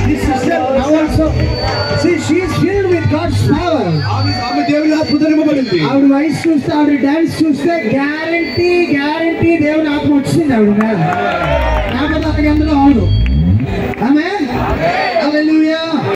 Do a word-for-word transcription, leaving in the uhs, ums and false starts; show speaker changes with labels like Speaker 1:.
Speaker 1: This sister now also, see, she is filled with God's power.
Speaker 2: ఆమె దేవుని ఆత్మతో నింపబడింది.
Speaker 1: ఆవిడ వాయిస్ చూస్తే, ఆవిడ డాన్స్ చూస్తే గ్యారంటీ గ్యారంటీ దేవుని ఆత్మ వచ్చింది ఆవిడ మీద. కాకపోతే అతనికి అందులో అవును. ఆమేన్. హల్లెలూయా.